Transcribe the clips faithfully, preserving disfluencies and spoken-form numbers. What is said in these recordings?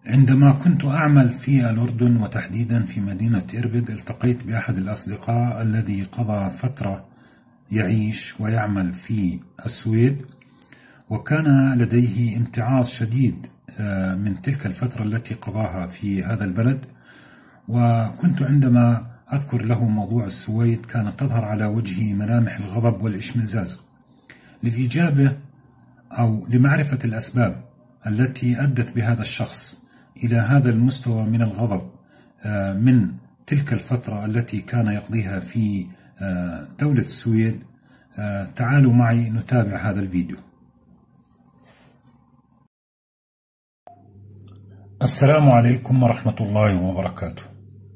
عندما كنت أعمل في الأردن وتحديدا في مدينة إربد، التقيت بأحد الأصدقاء الذي قضى فترة يعيش ويعمل في السويد، وكان لديه امتعاض شديد من تلك الفترة التي قضاها في هذا البلد. وكنت عندما أذكر له موضوع السويد كانت تظهر على وجهه ملامح الغضب والإشمئزاز. للإجابة أو لمعرفة الأسباب التي أدت بهذا الشخص إلى هذا المستوى من الغضب من تلك الفترة التي كان يقضيها في دولة السويد، تعالوا معي نتابع هذا الفيديو. السلام عليكم ورحمة الله وبركاته.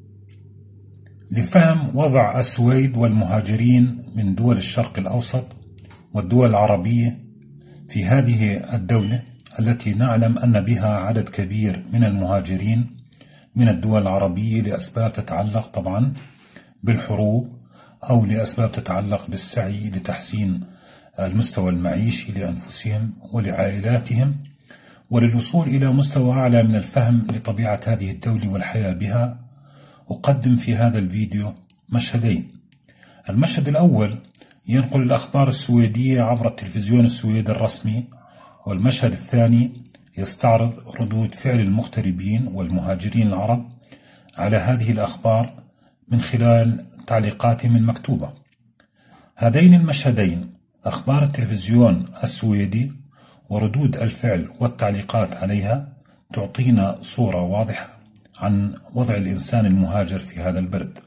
لفهم وضع السويد والمهاجرين من دول الشرق الأوسط والدول العربية في هذه الدولة التي نعلم أن بها عدد كبير من المهاجرين من الدول العربية لأسباب تتعلق طبعا بالحروب أو لأسباب تتعلق بالسعي لتحسين المستوى المعيشي لأنفسهم ولعائلاتهم وللوصول إلى مستوى أعلى من الفهم لطبيعة هذه الدولة والحياة بها، أقدم في هذا الفيديو مشهدين. المشهد الأول ينقل الأخبار السويدية عبر التلفزيون السويدي الرسمي، والمشهد الثاني يستعرض ردود فعل المغتربين والمهاجرين العرب على هذه الأخبار من خلال تعليقاتهم المكتوبة. هذين المشهدين، أخبار التلفزيون السويدي وردود الفعل والتعليقات عليها، تعطينا صورة واضحة عن وضع الإنسان المهاجر في هذا البلد.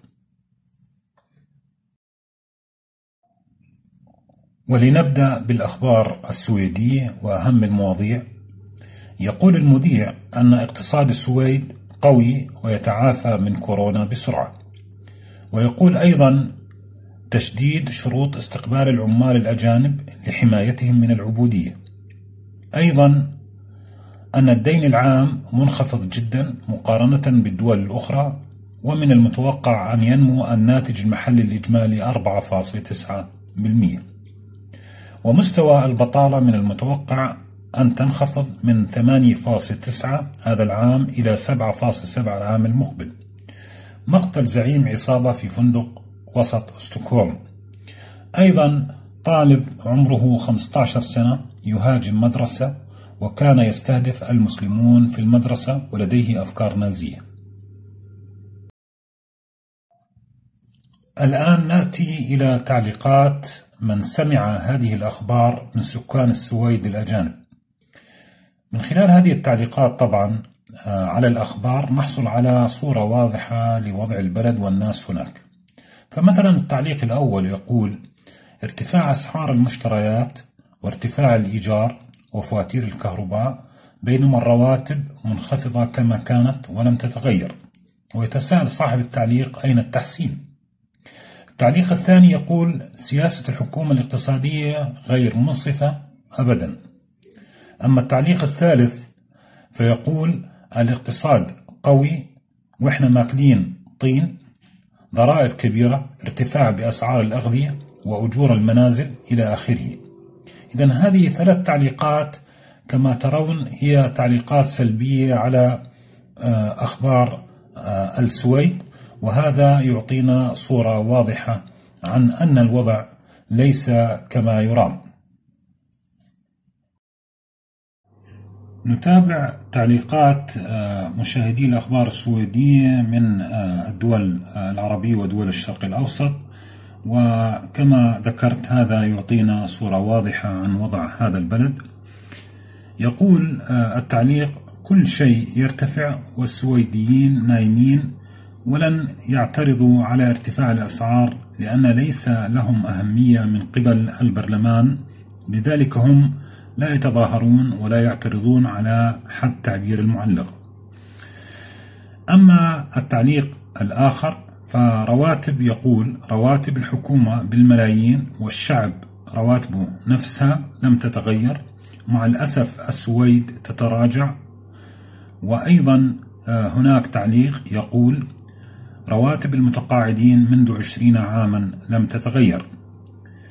ولنبدأ بالأخبار السويدية وأهم المواضيع. يقول المذيع أن اقتصاد السويد قوي ويتعافى من كورونا بسرعة، ويقول أيضا تشديد شروط استقبال العمال الأجانب لحمايتهم من العبودية. أيضا أن الدين العام منخفض جدا مقارنة بالدول الأخرى، ومن المتوقع أن ينمو الناتج المحلي الإجمالي أربعة فاصلة تسعة بالمئة، ومستوى البطالة من المتوقع أن تنخفض من ثمانية فاصلة تسعة هذا العام إلى سبعة فاصلة سبعة العام المقبل. مقتل زعيم عصابة في فندق وسط ستوكهولم. أيضا طالب عمره خمسة عشر سنة يهاجم مدرسة وكان يستهدف المسلمون في المدرسة ولديه أفكار نازية. الآن نأتي إلى تعليقات من سمع هذه الأخبار من سكان السويد الأجانب. من خلال هذه التعليقات طبعا على الأخبار نحصل على صورة واضحة لوضع البلد والناس هناك. فمثلا التعليق الأول يقول: ارتفاع أسعار المشتريات وارتفاع الإيجار وفواتير الكهرباء، بينما الرواتب منخفضة كما كانت ولم تتغير. ويتساءل صاحب التعليق: أين التحسين؟ التعليق الثاني يقول: سياسة الحكومة الاقتصادية غير منصفة أبدا. أما التعليق الثالث فيقول: الاقتصاد قوي وإحنا ماكلين طين، ضرائب كبيرة، ارتفاع بأسعار الأغذية وأجور المنازل إلى آخره. إذن هذه ثلاث تعليقات كما ترون هي تعليقات سلبية على أخبار السويد، وهذا يعطينا صورة واضحة عن أن الوضع ليس كما يرام. نتابع تعليقات مشاهدي الأخبار السويدية من الدول العربية ودول الشرق الأوسط، وكما ذكرت هذا يعطينا صورة واضحة عن وضع هذا البلد. يقول التعليق: كل شيء يرتفع والسويديين نايمين ولن يعترضوا على ارتفاع الأسعار لأن ليس لهم أهمية من قبل البرلمان، لذلك هم لا يتظاهرون ولا يعترضون على حد تعبير المعلق. أما التعليق الآخر فرواتب، يقول: رواتب الحكومة بالملايين والشعب رواتبه نفسها لم تتغير، مع الأسف السويد تتراجع. وأيضا هناك تعليق يقول: رواتب المتقاعدين منذ عشرين عاما لم تتغير.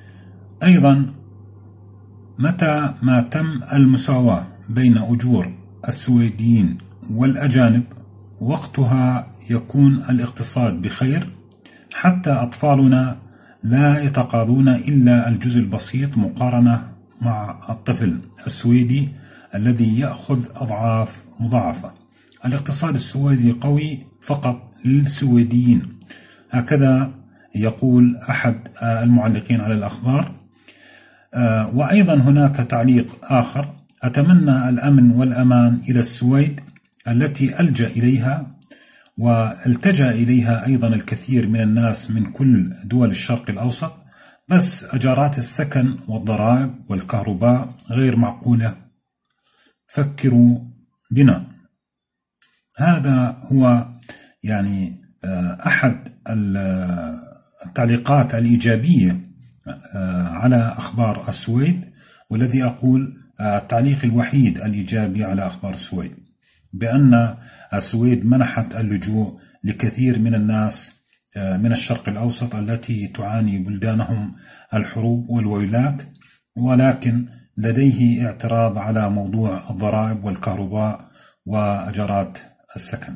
أيضا متى ما تم المساواة بين أجور السويديين والأجانب وقتها يكون الاقتصاد بخير، حتى أطفالنا لا يتقاضون إلا الجزء البسيط مقارنة مع الطفل السويدي الذي يأخذ أضعاف مضاعفة. الاقتصاد السويدي قوي فقط للسويديين، هكذا يقول أحد المعلقين على الأخبار. وأيضا هناك تعليق آخر: أتمنى الأمن والأمان إلى السويد التي ألجأ إليها والتجأ إليها أيضا الكثير من الناس من كل دول الشرق الأوسط، بس أجارات السكن والضرائب والكهرباء غير معقولة، فكروا بنا. هذا هو يعني أحد التعليقات الإيجابية على أخبار السويد، والذي أقول التعليق الوحيد الإيجابي على أخبار السويد، بأن السويد منحت اللجوء لكثير من الناس من الشرق الأوسط التي تعاني بلدانهم الحروب والويلات، ولكن لديه اعتراض على موضوع الضرائب والكهرباء وأجارات السكن.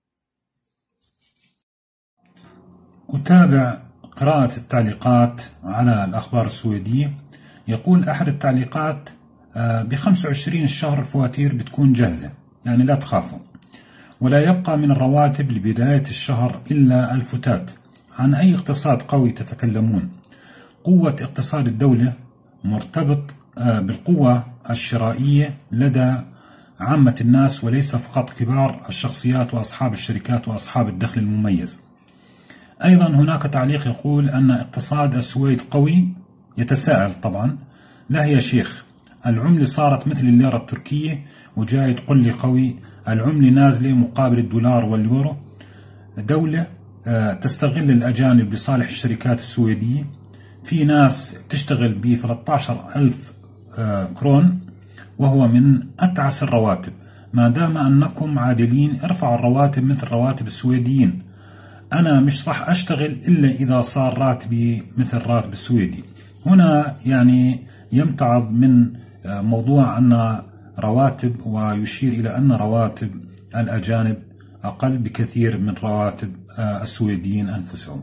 أتابع قراءة التعليقات على الأخبار السويدية. يقول أحد التعليقات: ب خمسة وعشرين الشهر الفواتير بتكون جاهزة، يعني لا تخافوا، ولا يبقى من الرواتب لبداية الشهر إلا الفتات. عن أي اقتصاد قوي تتكلمون؟ قوة اقتصاد الدولة مرتبط بالقوة الشرائية لدى عامة الناس، وليس فقط كبار الشخصيات وأصحاب الشركات وأصحاب الدخل المميز. أيضا هناك تعليق يقول أن اقتصاد السويد قوي. يتساءل طبعا: لا يا شيخ، العملة صارت مثل الليرة التركية وجاي تقول لي قوي؟ العملة نازلة مقابل الدولار واليورو. دولة تستغل الأجانب لصالح الشركات السويدية. في ناس تشتغل ب ثلاثة عشر ألف كرون وهو من أتعس الرواتب. ما دام أنكم عادلين ارفعوا الرواتب مثل رواتب السويديين. أنا مش راح أشتغل إلا إذا صار راتبي مثل راتب السويدي. هنا يعني يمتعض من موضوع أن رواتب، ويشير إلى أن رواتب الأجانب أقل بكثير من رواتب السويديين أنفسهم.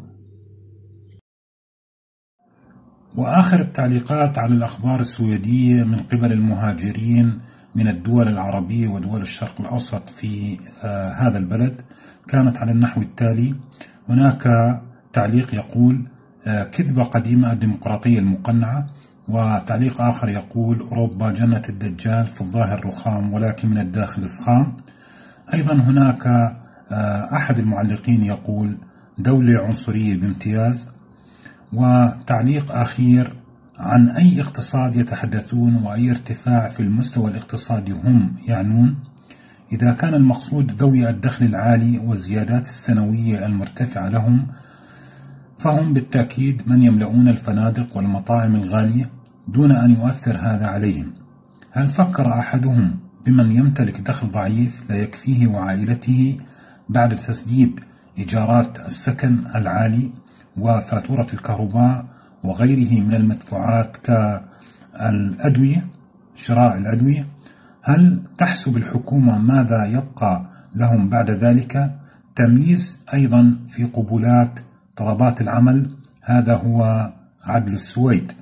وآخر التعليقات على الأخبار السويدية من قبل المهاجرين من الدول العربية ودول الشرق الأوسط في هذا البلد كانت على النحو التالي. هناك تعليق يقول: كذبة قديمة الديمقراطية المقنعة. وتعليق آخر يقول: أوروبا جنة الدجال، في الظاهر رخام ولكن من الداخل صخام. أيضا هناك أحد المعلقين يقول: دولة عنصرية بامتياز. وتعليق أخير: عن أي اقتصاد يتحدثون وأي ارتفاع في المستوى الاقتصادي هم يعنون؟ إذا كان المقصود ذوي الدخل العالي والزيادات السنوية المرتفعة لهم، فهم بالتأكيد من يملؤون الفنادق والمطاعم الغالية دون أن يؤثر هذا عليهم. هل فكر أحدهم بمن يمتلك دخل ضعيف لا يكفيه وعائلته بعد تسديد إيجارات السكن العالي وفاتورة الكهرباء وغيره من المدفوعات كالأدوية، شراء الأدوية؟ هل تحسب الحكومة ماذا يبقى لهم بعد ذلك؟ تمييز أيضا في قبولات طلبات العمل. هذا هو عدل السويد.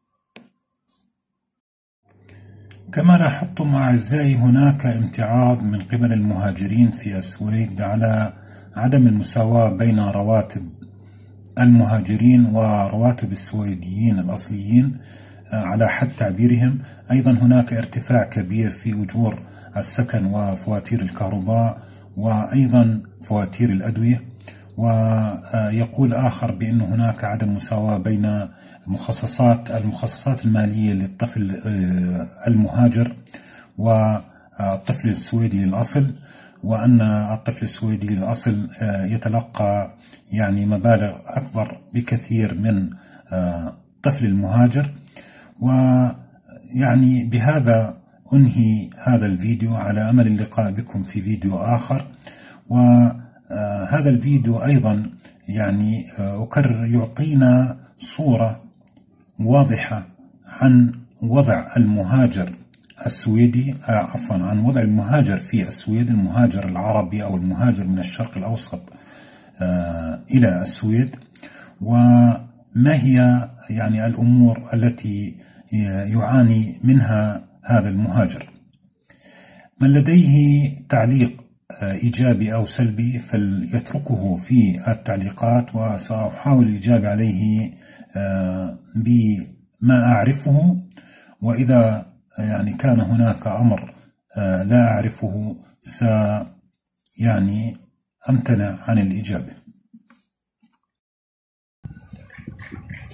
كما لاحظتم أعزائي، هناك امتعاض من قبل المهاجرين في السويد على عدم المساواة بين رواتب المهاجرين ورواتب السويديين الأصليين على حد تعبيرهم. أيضا هناك ارتفاع كبير في أجور السكن وفواتير الكهرباء وأيضا فواتير الأدوية. ويقول آخر بأن هناك عدم مساواة بين مخصصات المخصصات المالية للطفل المهاجر والطفل السويدي للأصل، وأن الطفل السويدي للأصل يتلقى يعني مبالغ أكبر بكثير من الطفل المهاجر. ويعني بهذا أنهي هذا الفيديو، على أمل اللقاء بكم في فيديو آخر. وهذا الفيديو أيضا يعني أكرر يعطينا صورة واضحة عن وضع المهاجر السويدي آه عفوا عن وضع المهاجر في السويد، المهاجر العربي أو المهاجر من الشرق الأوسط آه إلى السويد، وما هي يعني الأمور التي يعاني منها هذا المهاجر. من لديه تعليق إيجابي أو سلبي فليتركه في التعليقات، وسأحاول الإجابة عليه بما أعرفه، وإذا يعني كان هناك أمر لا أعرفه س يعني أمتنع عن الإجابة.